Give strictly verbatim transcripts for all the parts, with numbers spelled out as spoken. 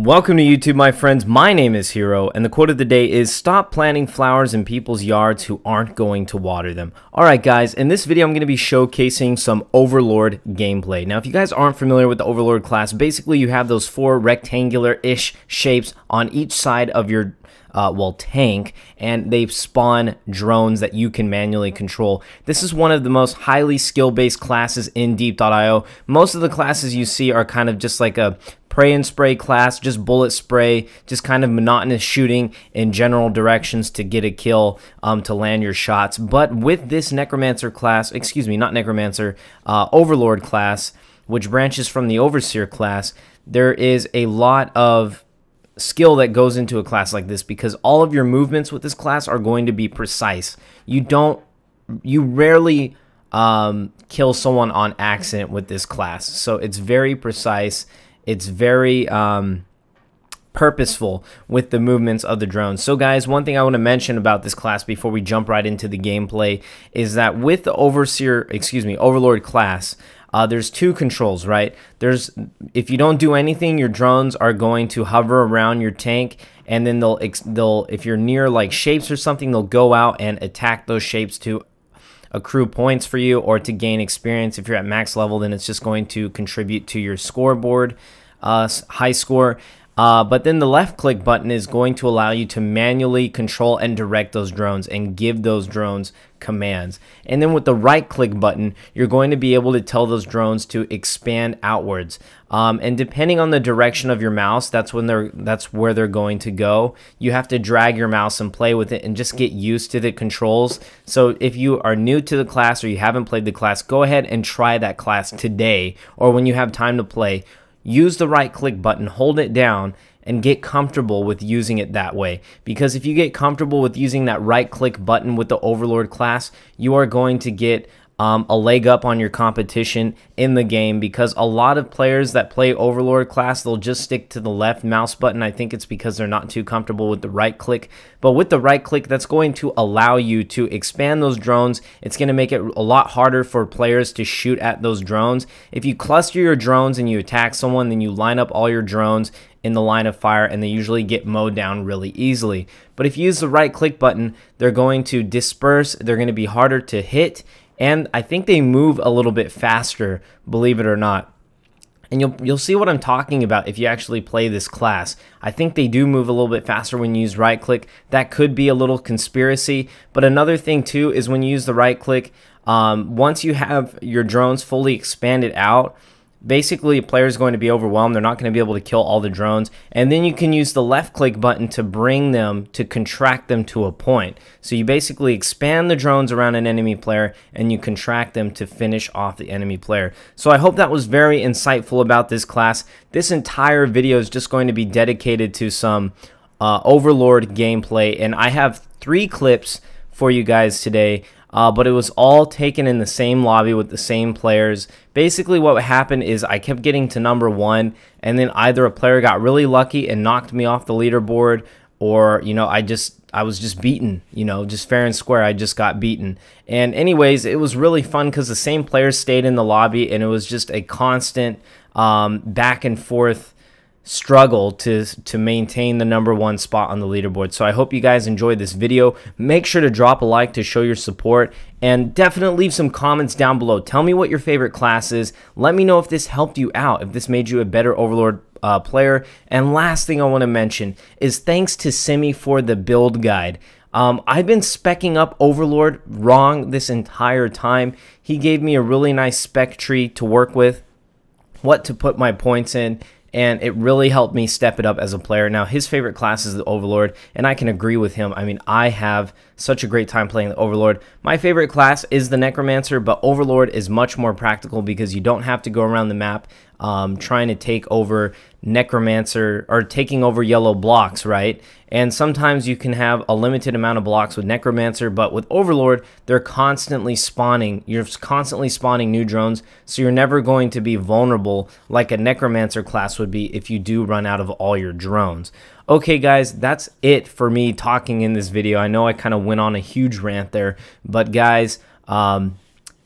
Welcome to YouTube, my friends. My name is Hero, and the quote of the day is, stop planting flowers in people's yards who aren't going to water them. Alright guys, in this video I'm going to be showcasing some Overlord gameplay. Now if you guys aren't familiar with the Overlord class, basically you have those four rectangular-ish shapes on each side of your Uh, well, tank, and they spawn drones that you can manually control. This is one of the most highly skill-based classes in Deep dot i o. Most of the classes you see are kind of just like a pray and spray class, just bullet spray, just kind of monotonous shooting in general directions to get a kill, um, to land your shots. But with this Necromancer class, excuse me, not Necromancer, uh, Overlord class, which branches from the Overseer class, there is a lot of skill that goes into a class like this, because all of your movements with this class are going to be precise. You don't, you rarely um, kill someone on accident with this class. So it's very precise. It's very um, purposeful with the movements of the drones. So guys, one thing I want to mention about this class before we jump right into the gameplay is that with the Overseer, excuse me, Overlord class, Uh, there's two controls, right? There's, if you don't do anything, your drones are going to hover around your tank, and then they'll, they'll, if you're near like shapes or something, they'll go out and attack those shapes to accrue points for you or to gain experience. If you're at max level, then it's just going to contribute to your scoreboard, uh, high score. Uh, but then the left click button is going to allow you to manually control and direct those drones and give those drones commands. And then with the right click button, you're going to be able to tell those drones to expand outwards. Um, and depending on the direction of your mouse, that's when they're that's where they're going to go. You have to drag your mouse and play with it and just get used to the controls. So if you are new to the class or you haven't played the class, go ahead and try that class today, or when you have time to play. Use the right click button, hold it down, and get comfortable with using it that way. Because if you get comfortable with using that right click button with the Overlord class, you are going to get um, a leg up on your competition in the game, because a lot of players that play Overlord class, they'll just stick to the left mouse button. I think it's because they're not too comfortable with the right click. But with the right click, that's going to allow you to expand those drones. It's going to make it a lot harder for players to shoot at those drones. If you cluster your drones and you attack someone, then you line up all your drones in the line of fire, and they usually get mowed down really easily. But if you use the right click button, they're going to disperse, they're going to be harder to hit, and I think they move a little bit faster, believe it or not. And you'll you'll see what I'm talking about if you actually play this class. I think they do move a little bit faster when you use right click. That could be a little conspiracy. But another thing too is when you use the right click, um, once you have your drones fully expanded out, basically a player is going to be overwhelmed. They're not going to be able to kill all the drones. And then you can use the left click button to bring them, to contract them to a point. So you basically expand the drones around an enemy player and you contract them to finish off the enemy player. So I hope that was very insightful about this class. This entire video is just going to be dedicated to some uh, Overlord gameplay. And I have three clips for you guys today. Uh, but it was all taken in the same lobby with the same players. Basically what happened is I kept getting to number one, and then either a player got really lucky and knocked me off the leaderboard, or you know I just I was just beaten, you know, just fair and square. I just got beaten. And anyways, it was really fun because the same players stayed in the lobby, and it was just a constant um, back and forth struggle to to maintain the number one spot on the leaderboard. So I hope you guys enjoyed this video. Make sure to drop a like to show your support, and definitely leave some comments down below. Tell me what your favorite class is. Let me know if this helped you out, if this made you a better Overlord uh, player. And last thing I want to mention is thanks to Simmy for the build guide. Um, I've been specking up Overlord wrong this entire time. He gave me a really nice spec tree to work with, what to put my points in, and it really helped me step it up as a player. Now, his favorite class is the Overlord, and I can agree with him. I mean, I have such a great time playing the Overlord. My favorite class is the Necromancer, but Overlord is much more practical because you don't have to go around the map um, trying to take over Necromancer, or taking over yellow blocks, right? And sometimes you can have a limited amount of blocks with Necromancer, but with Overlord, they're constantly spawning. You're constantly spawning new drones, so you're never going to be vulnerable like a Necromancer class would be if you do run out of all your drones. Okay, guys, that's it for me talking in this video. I know I kind of went on a huge rant there, but guys, um,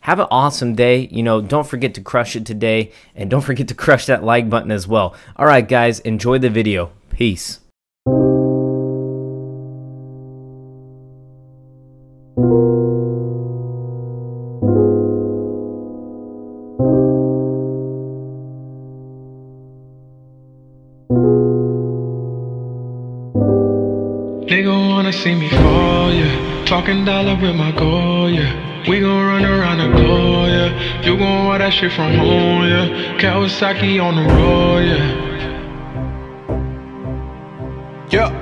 have an awesome day. You know, don't forget to crush it today, and don't forget to crush that like button as well. All right, guys, enjoy the video. Peace. Nigga wanna see me fall, yeah. Talking dollar with my goal, yeah. We gon' run around the globe, yeah. You gon' want that shit from home, yeah. Kawasaki on the road, yeah. Yeah.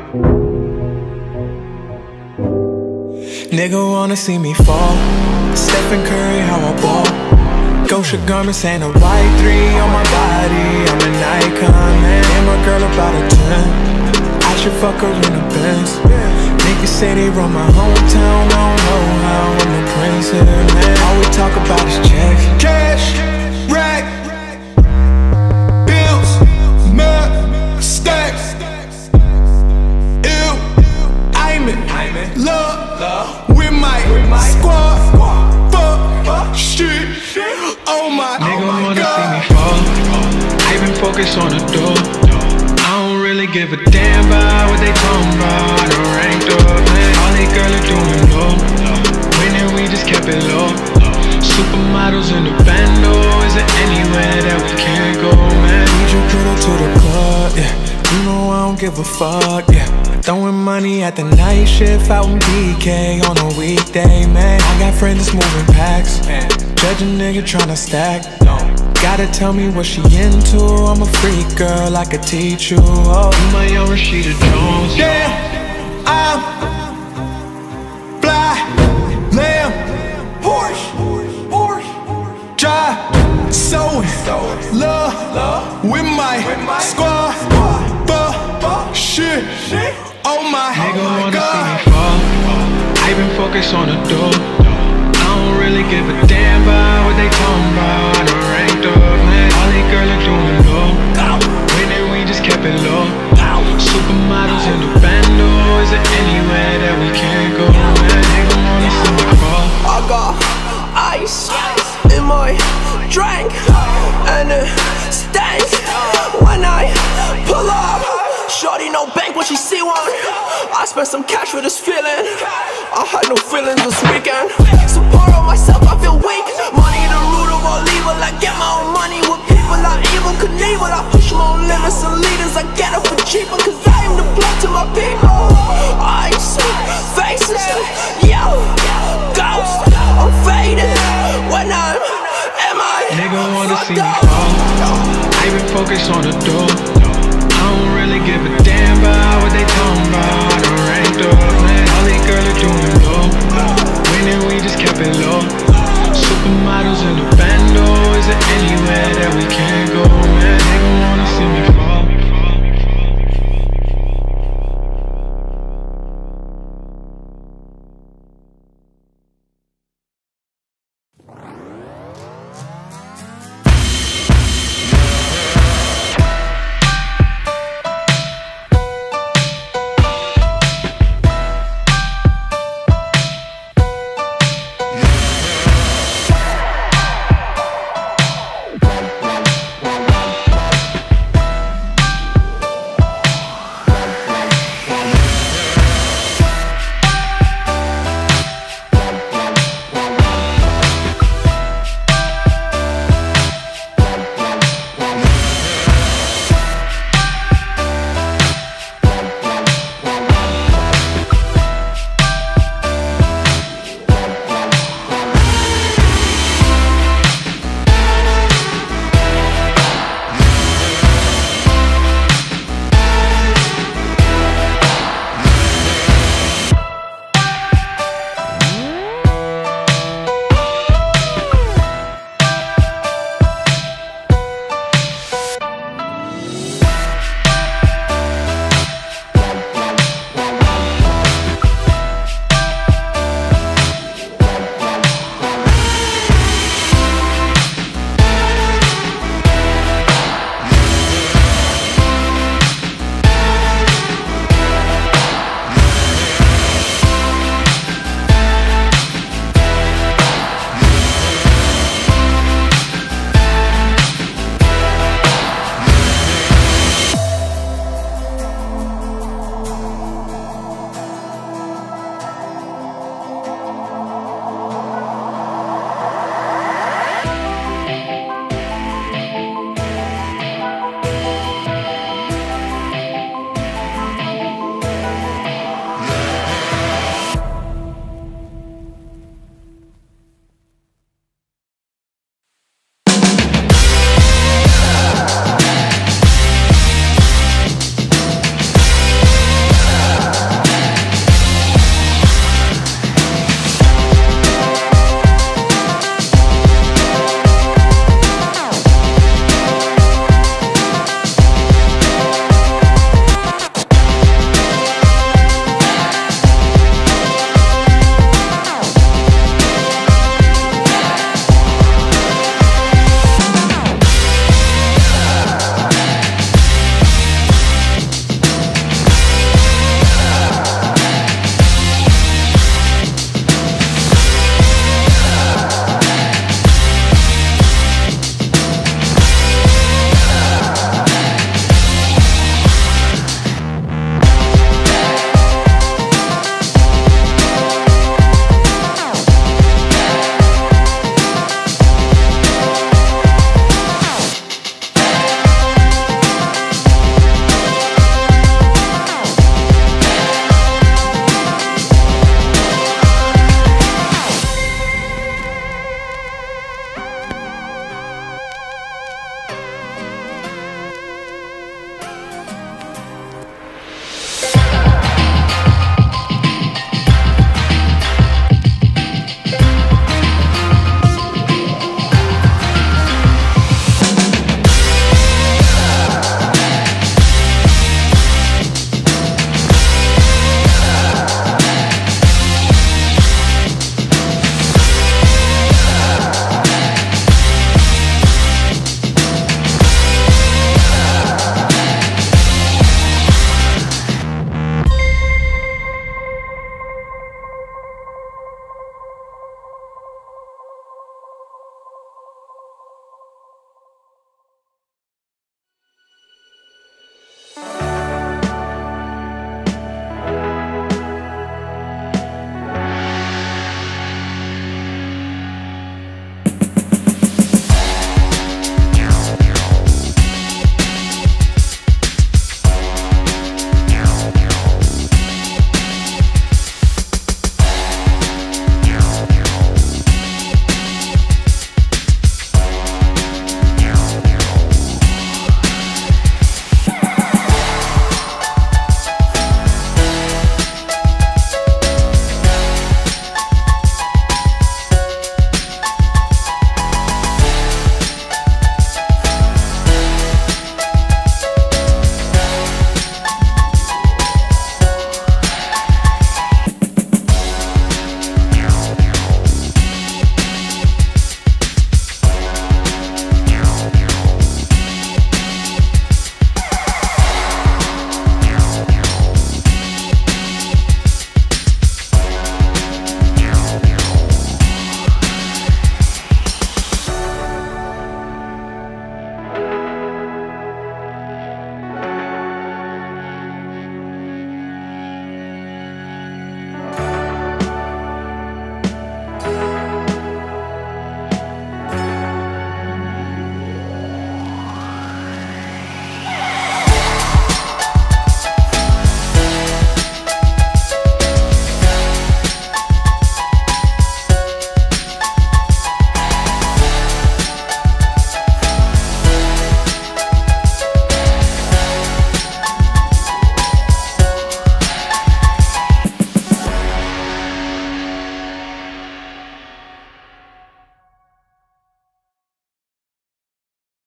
Nigga wanna see me fall. Stephen Curry, how I ball. Gosha garments and a white three on my body. I'm an icon, man. And my girl about a ten. I should fuck her in the Benz. Niggas say they run my hometown. I don't know how. I'm the prince here, man. All we talk about is checks. Cash, rack, bills, mad, stacks. Ew, I'm in love with my squad. Fuck, shit, oh my God. Nigga wanna see me fall. I been focused on the door. Really give a damn about what they talking about. I done ranked up, man. All they girls are doing low. Winning, we just kept it low. Supermodels in the bando. Is there anywhere that we can't go, man? Need you girl to the club, yeah. You know I don't give a fuck, yeah. Throwing money at the night shift out in B K on a weekday, man. I got friends moving packs. Judge a nigga tryna stack. Gotta tell me what she into. I'm a freak girl, I could teach you. Oh, you my young Rashida Jones. Yeah, I'm fly, lamb, Porsche, Porsche, drive, sewing, love with my squad. Fuck, shit, oh my God. Nigga wanna see me fall. I been focused on the door. I don't really give a damn about what they talking about. I done ranked up, man. All they girls are doing low. Winning, we just kept it low. Supermodels in the bando. Is there anywhere that we can't go, man? Nigga wanna see me fall. I got ice in my drink, and it stinks when I pull up. Shorty no bank when she see one. I spent some cash for this feeling. I had no feelings this weekend. Support on myself, I feel weak. Money the root of all evil. I get my own money with people I evil Knievel. I push my own limits and leaders. I get it for cheaper, cause I am the blood to my people. Ice, faces, yo, ghost. I'm faded when I'm in my nigga wanna see me fall. I been focused on the door. I don't really give a damn about what they talking about. I done ranked up, man. All these girls are doing low. Winning, we just kept it low. Supermodels in the bando. Is there anywhere that we can't go, man? Nigga wanna see me